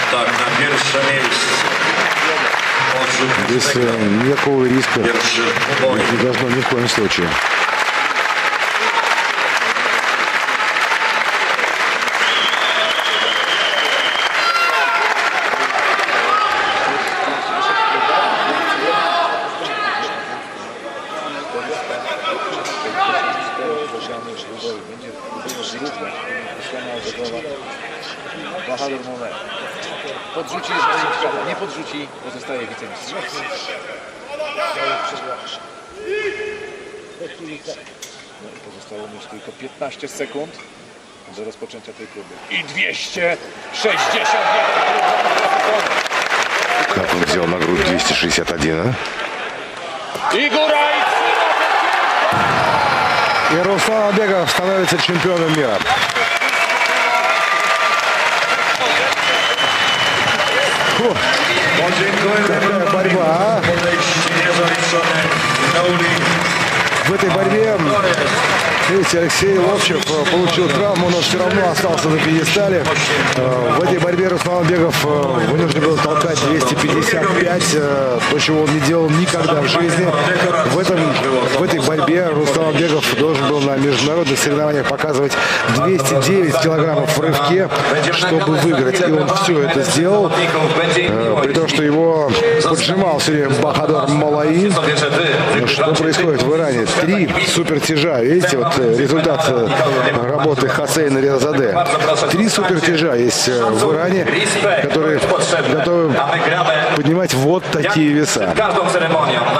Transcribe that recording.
Так, на pierwsze miejsce. Без никакого риска не должно ни в коем случае. Podrzuci, jeżeli nie podrzuci, pozostaje wicemistrzem. Pozostało już tylko 15 sekund do rozpoczęcia tej próby. I 261. Как он взял на грудь 261, а? И Гурай! И Руслан Албегов становится чемпионом мира. Какая борьба, а? В этой борьбе, видите, Алексей Ловчев получил травму, но все равно остался на пьедестале. В этой борьбе Руслан Албегов вынужден был толкать 255, то, чего он не делал никогда в жизни. В этой борьбе Руслан Албегов должен был на международных соревнованиях показывать 209 килограммов в рывке, чтобы выиграть. И он все это сделал, при том, что его поджимал сегодня Бахадор Малаи. Что происходит в Иране? 3 супертяжа. Видите, вот результат работы Хосейна Резаде. 3 супертяжа есть в Иране, которые готовы поднимать вот такие веса.